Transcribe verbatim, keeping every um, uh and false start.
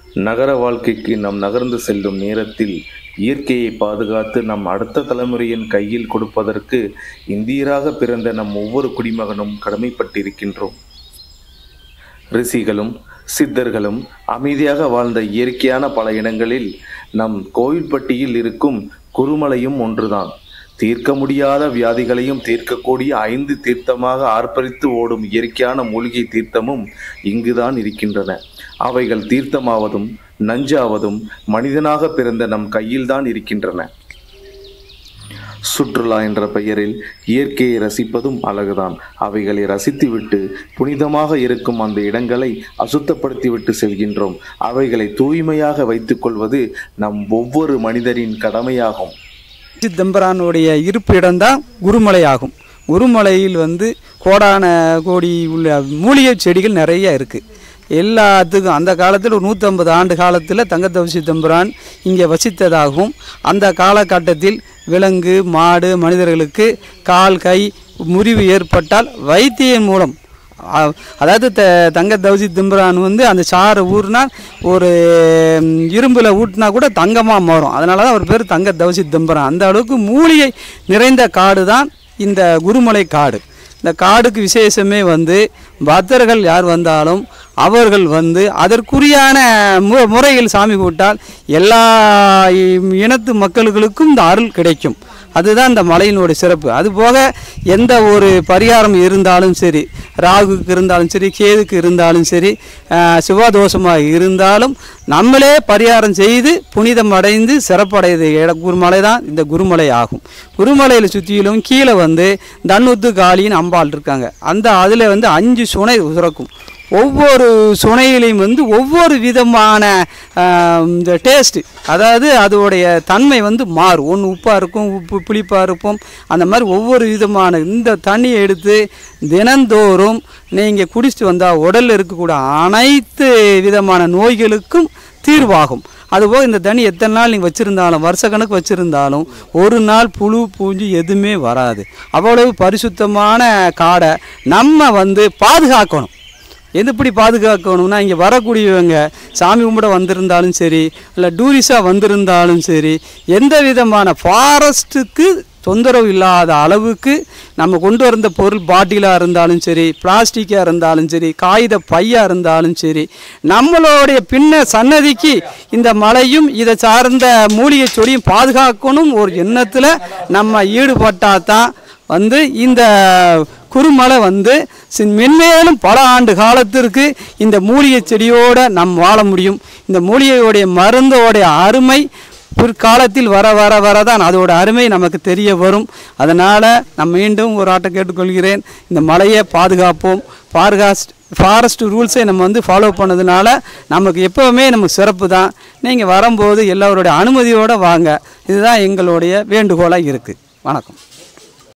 நகர வாழ்க்கைக்கு நாம் நகர்ந்து செல்லும் நேரத்தில் இயற்கையை பாதுகாத்து நம் அடுத்த தலைமுறையின் கையில் கொடுப்பதற்கு இந்தியராக பிறந்த நம் ஒவ்வொரு குடிமகனும் கடமைப்பட்டிருக்கின்றோம். ரிஷிகளும் சித்தர்களும் அமைதியாக வாழ்ந்த இயற்கையான பல இடங்களில் நம் கோவில்பட்டியில் இருக்கும் குருமலையும் ஒன்றுதான். தீர்க்க முடியாத வியாதிகளையும் தீர்க்கக்கூடிய ஐந்து தீர்த்தமாக ஆர்ப்பரித்து ஓடும் இயற்கையான மூலிகை தீர்த்தமும் இங்குதான் இருக்கின்றன. அவைகள் தீர்த்தமாவதும் நஞ்சாவதும் மனிதனாக பிறந்த நம் கையில்தான் இருக்கின்றன. சுற்றுலா என்ற பெயரில் இயற்கையை ரசிப்பதும் அழகுதான். அவைகளை ரசித்துவிட்டு புனிதமாக இருக்கும் அந்த இடங்களை அசுத்தப்படுத்திவிட்டு செல்கின்றோம். அவைகளை தூய்மையாக வைத்துக் கொள்வது நம் ஒவ்வொரு மனிதரின் கடமையாகும். சிதம்பரானுடைய இருப்பு இடம்தான் குருமலை ஆகும். குருமலையில் வந்து கோடான கோடி உள்ள மூலிகை செடிகள் நிறைய இருக்குது. எல்லாத்துக்கும் அந்த காலத்தில் ஒரு நூற்றம்பது ஆண்டு காலத்தில் தங்கத்தவ சிதம்பரான் இங்கே வசித்ததாகவும், அந்த காலகட்டத்தில் விலங்கு மாடு மனிதர்களுக்கு கால் கை முறிவு ஏற்பட்டால் வைத்தியம் மூலம், அதாவது த தங்க தவசி திம்பரான் வந்து அந்த சாரை ஊர்னா ஒரு இரும்பில் ஊட்டினா கூட தங்கமாக மாறும். அதனால தான் அவர் பேர் தங்க தவசி திம்பரான். அந்த அளவுக்கு மூலிகை நிறைந்த காடு தான் இந்த குருமலை காடு. இந்த காடுக்கு விசேஷமே வந்து பக்தர்கள் யார் வந்தாலும் அவர்கள் வந்து அதற்குரியான மு முறையில் சாமி கூட்டால் எல்லா இனத்து மக்களுக்கும் இந்த அருள் கிடைக்கும். அதுதான் இந்த மலையினுடைய சிறப்பு. அதுபோக எந்த ஒரு பரிகாரம் இருந்தாலும் சரி, ராகுக்கு இருந்தாலும் சரி, கேதுக்கு இருந்தாலும் சரி, சிவதோஷமாக இருந்தாலும் நம்மளே பரிகாரம் செய்து புனிதம் அடைந்து சிறப்படைந்த இட குருமலை தான் இந்த குருமலை ஆகும். குருமலையில் சுற்றிலும் கீழே வந்து தன்னுத்து காளின்னு அம்பாள் இருக்காங்க. அந்த அதில் வந்து அஞ்சு சுனை சுரக்கும். ஒவ்வொரு சுனையிலையும் வந்து ஒவ்வொரு விதமான இந்த டேஸ்ட்டு, அதாவது அதோடைய தன்மை வந்து மாறும். ஒன்று உப்பாக இருக்கும், உப்பு புளிப்பாக இருக்கும். அந்த மாதிரி ஒவ்வொரு விதமான இந்த தண்ணியை எடுத்து தினந்தோறும் நீங்கள் குடிச்சிட்டு வந்தால் உடலில் இருக்கக்கூடிய அனைத்து விதமான நோய்களுக்கும் தீர்வாகும். அதுபோக இந்த தண்ணி எத்தனை நாள் நீங்கள் வச்சுருந்தாலும், வருஷக்கணக்கு வச்சுருந்தாலும் ஒரு நாள் புழு பூஞ்சி எதுவுமே வராது. அவ்வளவு பரிசுத்தமான காடை நம்ம வந்து பாதுகாக்கணும். எது இப்படி பாதுகாக்கணும்னா, இங்கே வரக்கூடியவங்க சாமி கும்பிட வந்திருந்தாலும் சரி, இல்லை டூரிஸ்டாக வந்திருந்தாலும் சரி, எந்த விதமான ஃபாரஸ்ட்டுக்கு தொந்தரவு இல்லாத அளவுக்கு நம்ம கொண்டு வந்த பொருள் பாட்டிலாக இருந்தாலும் சரி, பிளாஸ்டிக்காக இருந்தாலும் சரி, காகித பையாக இருந்தாலும் சரி, நம்மளுடைய பின்ன சன்னதிக்கு இந்த மலையும் இதை சார்ந்த மூலிகை செடியும் பாதுகாக்கணும் ஒரு எண்ணத்தில் நம்ம ஈடுபட்டால் தான் வந்து இந்த குருமலை வந்து மென்மேலும் பல ஆண்டு காலத்திற்கு இந்த மூலிகை செடியோடு நம் வாழ முடியும். இந்த மூலிகையோடைய மருந்தோடைய அருமை பிற்காலத்தில் வர வர வர தான் அதோட அருமை நமக்கு தெரிய வரும். அதனால் நான் மீண்டும் ஒரு ஆட்டை கேட்டுக்கொள்கிறேன், இந்த மலையை பாதுகாப்போம். ஃபாரஸ்ட் ஃபாரஸ்ட் ரூல்ஸை நம்ம வந்து ஃபாலோ பண்ணதுனால நமக்கு எப்போவுமே நமக்கு சிறப்பு தான். நீங்கள் வரும்போது எல்லோருடைய அனுமதியோடு வாங்க. இதுதான் எங்களுடைய வேண்டுகோளாக இருக்குது. வணக்கம்.